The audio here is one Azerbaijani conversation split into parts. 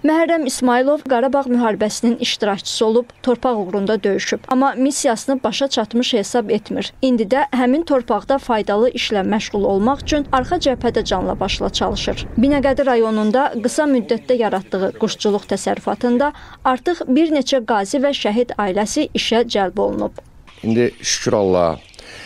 Məhərrəm İsmailov Qarabağ müharibəsinin iştirakçısı olub, torpaq uğrunda döyüşüb. Amma missiyasını başa çatmış hesab etmir. İndi də həmin torpaqda faydalı işlə məşğul olmaq üçün arxa cəbhədə canla başla çalışır. Binəqədi rayonunda qısa müddətdə yaratdığı quşçuluq təsərrüfatında artıq bir neçə qazi və şəhid ailəsi işə cəlb olunub. İndi şükür Allah,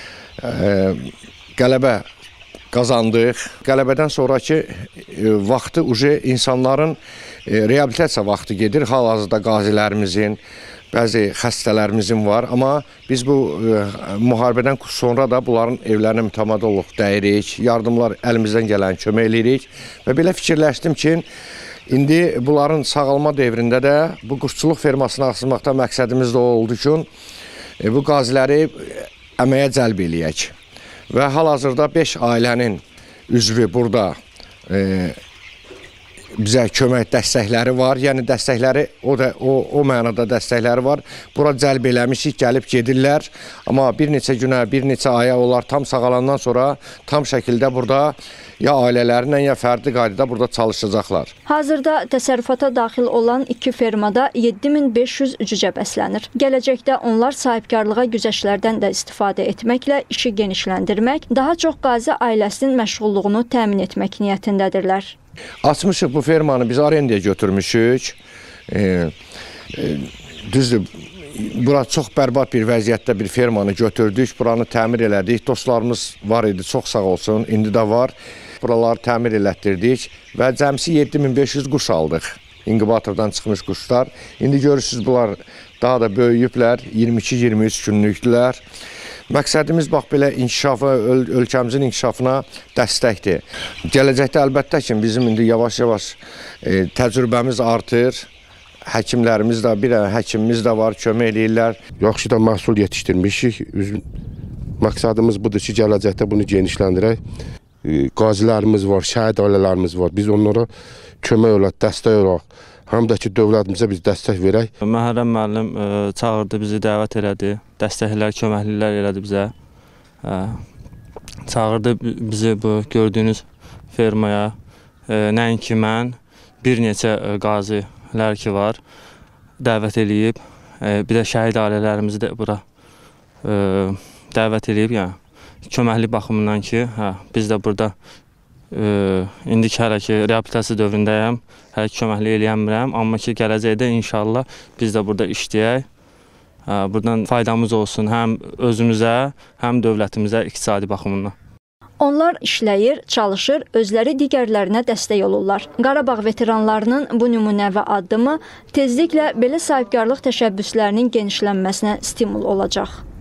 qələbə qazandıq. Qələbədən sonraki vaxtı insanların reabilitasiya vaxtı gedir. Hal-hazırda qazilərimizin, bəzi xəstələrimizin var. Amma biz bu müharibədən sonra da bunların evlərinə mütəmadi olub dəyirik. Yardımlar əlimizdən gələn kömək edirik. Və belə fikirləşdim ki, indi bunların sağalma devrində də bu quşçuluq fermasını açmaqda məqsədimiz də oldu ki, bu qaziləri əməyə cəlb eləyək. Və hal-hazırda 5 ailənin üzvü burada bizə kömək dəstəkləri var. Yəni dəstəkləri o mənada dəstəkləri var. Bura cəlb eləmişik, gəlib gedirlər. Amma bir neçə günə, bir neçə aya onlar tam sağalandan sonra tam şəkildə burada ya ailələrlə, ya fərdi qaydada burada çalışacaqlar. Hazırda təsərrüfata daxil olan 2 fermada 7500 cücə bəslənir. Gələcəkdə onlar sahibkarlığa güzəştlərdən də istifadə etməklə işi genişləndirmək, daha çox qazi ailəsinin məşğulluğunu təmin etmək niyyətindədirlər. Açmışıq bu fermanı, biz arendaya götürmüşük. Düzdür, bura çox bərbad bir vəziyyətdə bir fermanı götürdük, buranı təmir elədik. Dostlarımız var idi, çox sağ olsun, indi də var. Buraları təmir elətdirdik və cəmsi 7500 quş aldıq. İnkubatordan çıxmış quşlar. İndi görürsünüz, bunlar daha da böyüyüblər, 22-23 günlükdülər. Məqsədimiz bax belə inkişafı, ölkəmizin inkişafına dəstəkdir. Gələcəkdə əlbəttə ki, bizim indi yavaş-yavaş təcrübəmiz artır. Həkimlərimiz də, bir həkimimiz də var, kömək eləyirlər. Yaxşı da məhsul yetişdirmişik. Məqsədimiz budur ki, gələcəkdə bunu genişləndirək. Qazilərimiz var, şəhid ailələrimiz var. Biz onlara kömək olaq, dəstək olaq. Həm də ki, dövlətimizə biz dəstək verək. Məhərrəm müəllim çağırdı, bizi dəvət elədi. Dəstəklər, köməkliklər elədi bizə. Çağırdı bizi bu gördüyünüz fermaya. Nəinki mən, bir neçə qazilər ki var, dəvət eləyib. Bir də şəhid ailələrimizi də bura dəvət eləyib. Köməkli baxımından ki, biz də burada indiki hələ ki reabilitasiya dövründəyəm, hələ ki köməkli eləyəmirəm, amma ki gələcəkdə inşallah biz də burada işləyək, buradan faydamız olsun həm özümüzə, həm dövlətimizə iqtisadi baxımından. Onlar işləyir, çalışır, özləri digərlərinə dəstək olurlar. Qarabağ veteranlarının bu nümunəvi addımı tezliklə belə sahibkarlıq təşəbbüslərinin genişlənməsinə stimul olacaq.